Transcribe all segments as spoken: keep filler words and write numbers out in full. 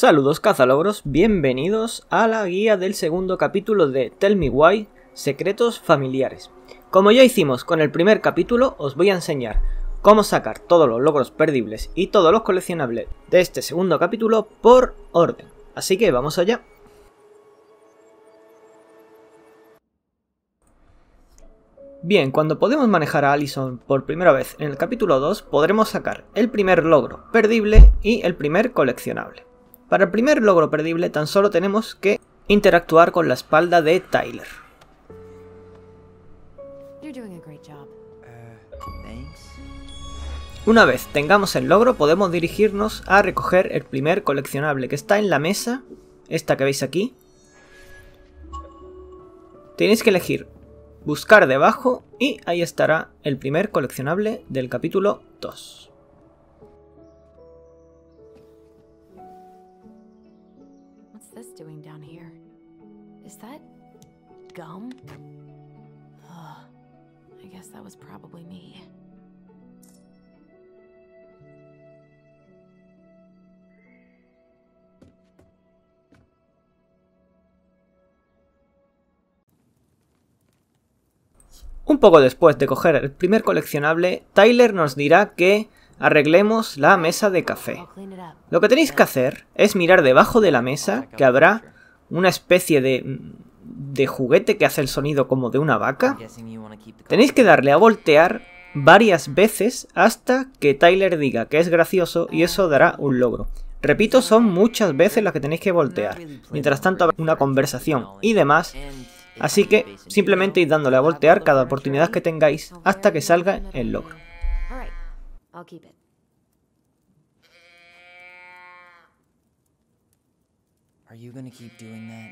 Saludos cazalogros, bienvenidos a la guía del segundo capítulo de Tell Me Why, Secretos Familiares. Como ya hicimos con el primer capítulo, os voy a enseñar cómo sacar todos los logros perdibles y todos los coleccionables de este segundo capítulo por orden. Así que vamos allá. Bien, cuando podemos manejar a Allison por primera vez en el capítulo dos, podremos sacar el primer logro perdible y el primer coleccionable. Para el primer logro perdible tan solo tenemos que interactuar con la espalda de Tyler. Una vez tengamos el logro, podemos dirigirnos a recoger el primer coleccionable que está en la mesa, esta que veis aquí. Tenéis que elegir buscar debajo y ahí estará el primer coleccionable del capítulo dos. Doing down here? Is that gum? Ugh, I guess that was probably me. Un poco después de coger el primer coleccionable, Tyler nos dirá que arreglemos la mesa de café. Lo que tenéis que hacer es mirar debajo de la mesa, que habrá una especie de, de juguete que hace el sonido como de una vaca. Tenéis que darle a voltear varias veces hasta que Tyler diga que es gracioso y eso dará un logro. Repito, son muchas veces las que tenéis que voltear. Mientras tanto habrá una conversación y demás. Así que simplemente id dándole a voltear cada oportunidad que tengáis hasta que salga el logro. I'll keep it. Are you gonna keep doing that?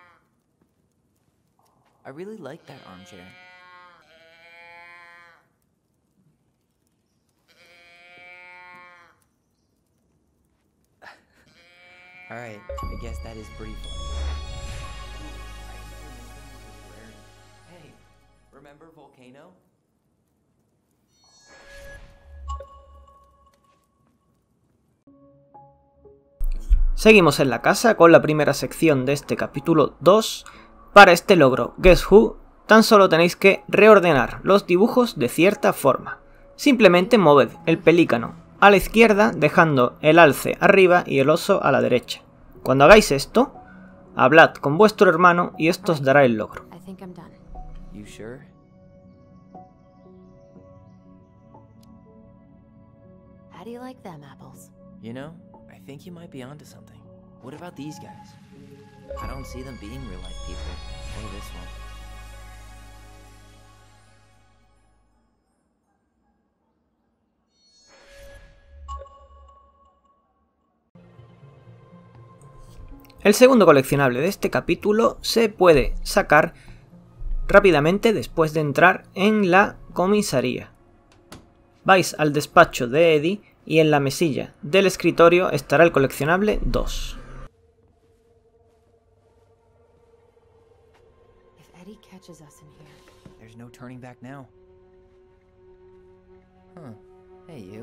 I really like that armchair. Alright, I guess that is pretty funny. Hey, remember Volcano? Seguimos en la casa con la primera sección de este capítulo dos. Para este logro Guess Who, tan solo tenéis que reordenar los dibujos de cierta forma. Simplemente moved el pelícano a la izquierda dejando el alce arriba y el oso a la derecha. Cuando hagáis esto, hablad con vuestro hermano y esto os dará el logro. You sure? How do you like them apples? You know, I think you might be onto something. What about these guys? I don't see them being real life people. Or this one. El segundo coleccionable de este capítulo se puede sacar rápidamente después de entrar en la comisaría. Vais al despacho de Eddie y en la mesilla del escritorio estará el coleccionable dos. If Eddie catches us in here. There's no turning back now. Huh. Hey, you.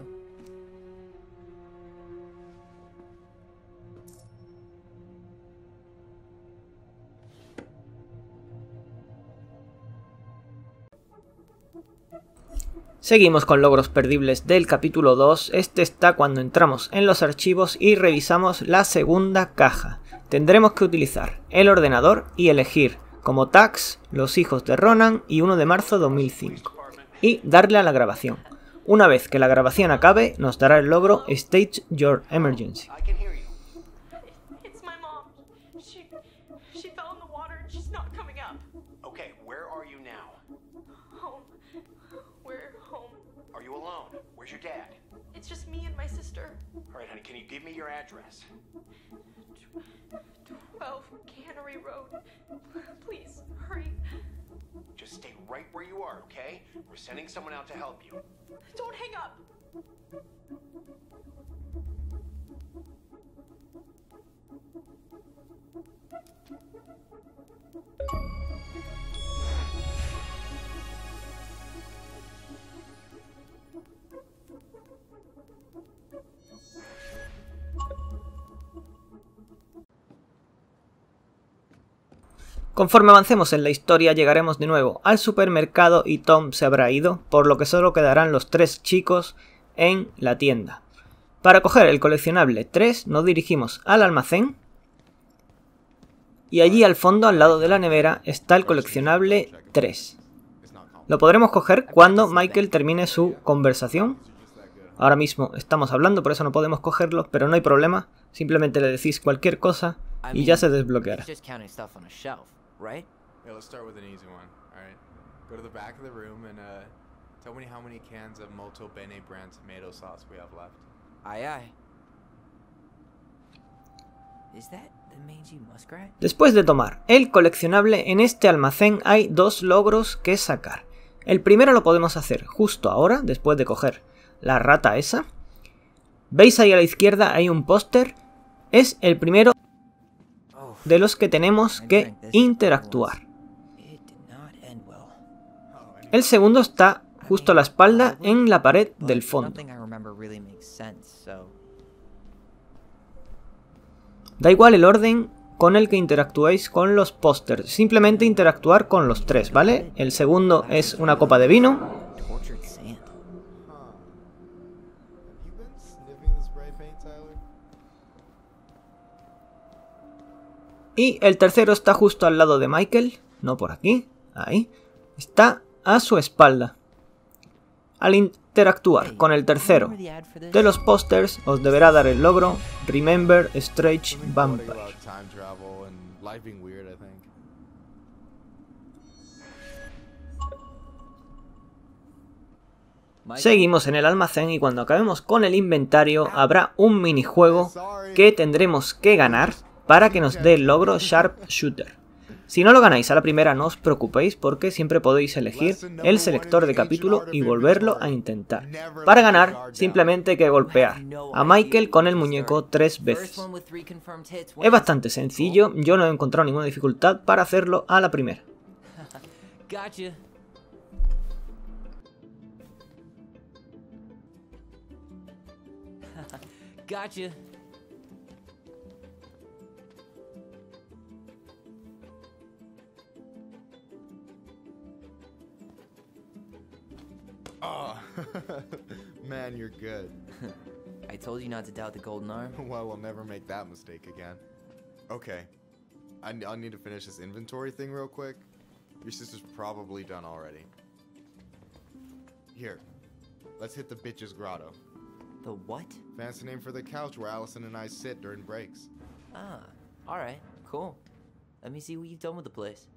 Seguimos con logros perdibles del capítulo dos, este está cuando entramos en los archivos y revisamos la segunda caja. Tendremos que utilizar el ordenador y elegir como tags Los hijos de Ronan y uno de marzo de dos mil cinco y darle a la grabación. Una vez que la grabación acabe nos dará el logro Stage Your Emergency. Where's your dad? It's just me and my sister. All right, honey, can you give me your address? twelve Cannery Road. Please, hurry. Just stay right where you are, okay? We're sending someone out to help you. Don't hang up. Conforme avancemos en la historia llegaremos de nuevo al supermercado y Tom se habrá ido, por lo que solo quedarán los tres chicos en la tienda. Para coger el coleccionable tres nos dirigimos al almacén y allí al fondo, al lado de la nevera, está el coleccionable tres. Lo podremos coger cuando Michael termine su conversación. Ahora mismo estamos hablando, por eso no podemos cogerlo, pero no hay problema. Simplemente le decís cualquier cosa y ya se desbloqueará. Right? Yeah, let's start with an easy one. All right. Go to the back of the room and uh, tell me how many cans of Molto Bene brand tomato sauce we have left. Aye aye. Is that the mangy muskrat? Después de tomar el coleccionable, en este almacén hay dos logros que sacar. El primero lo podemos hacer justo ahora, después de coger la rata esa. ¿Veis ahí a la izquierda hay un póster? Es el primero de los que tenemos que interactuar. El segundo está justo a la espalda en la pared del fondo. Da igual el orden con el que interactuéis con los pósters, simplemente interactuar con los tres, ¿vale? El segundo es una copa de vino. Y el tercero está justo al lado de Michael, no por aquí, ahí. Está a su espalda. Al interactuar con el tercero de los pósters, os deberá dar el logro Remember Strange Vampire. Seguimos en el almacén y cuando acabemos con el inventario habrá un minijuego que tendremos que ganar para que nos dé el logro Sharpshooter. Si no lo ganáis a la primera no os preocupéis porque siempre podéis elegir el selector de capítulo y volverlo a intentar. Para ganar simplemente hay que golpear a Michael con el muñeco tres veces. Es bastante sencillo, yo no he encontrado ninguna dificultad para hacerlo a la primera. Gotcha. Oh, man, you're good. I told you not to doubt the golden arm. Well, we'll never make that mistake again. Okay, I, I need to finish this inventory thing real quick. Your sister's probably done already. Here, let's hit the bitch's grotto. The what? Fancy name for the couch where Allison and I sit during breaks. Ah, alright, cool. Let me see what you've done with the place.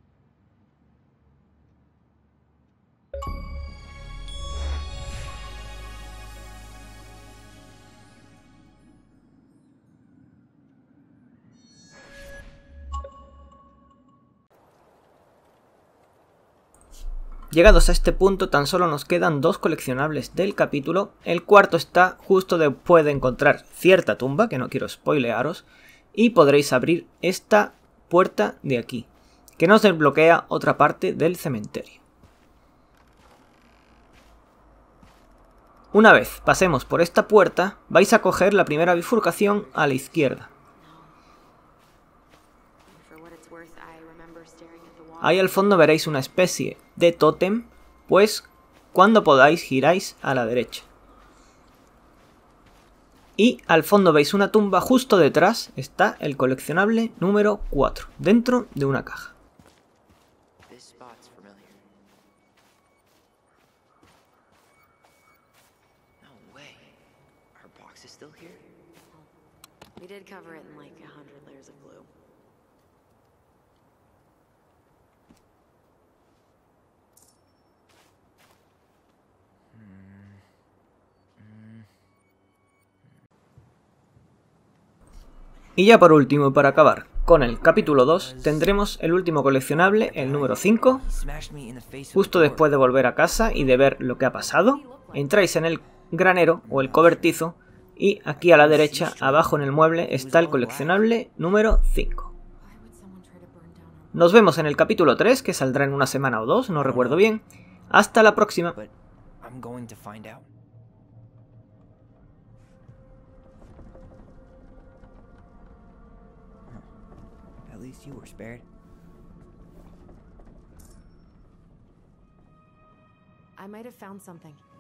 Llegados a este punto tan solo nos quedan dos coleccionables del capítulo. El cuarto está justo después de encontrar cierta tumba, que no quiero spoilearos, y podréis abrir esta puerta de aquí, que nos desbloquea otra parte del cementerio. Una vez pasemos por esta puerta, vais a coger la primera bifurcación a la izquierda. Ahí al fondo veréis una especie de tótem, pues cuando podáis giráis a la derecha. Y al fondo veis una tumba, justo detrás está el coleccionable número cuatro, dentro de una caja. We did cover it in like a hundred layers of glue. Y ya por último, para acabar con el capítulo dos, tendremos el último coleccionable, el número cinco. Justo después de volver a casa y de ver lo que ha pasado, entráis en el granero o el cobertizo y aquí a la derecha, abajo en el mueble, está el coleccionable número cinco. Nos vemos en el capítulo tres, que saldrá en una semana o dos, no recuerdo bien. Hasta la próxima. At least you were spared. I might have found something.